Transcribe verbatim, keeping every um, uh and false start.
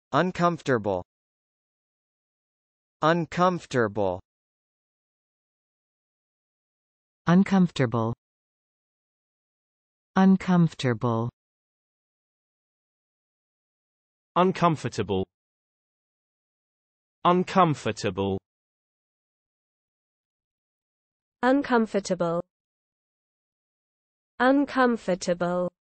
uncomfortable, uncomfortable, uncomfortable, uncomfortable, uncomfortable, uncomfortable, uncomfortable, uncomfortable.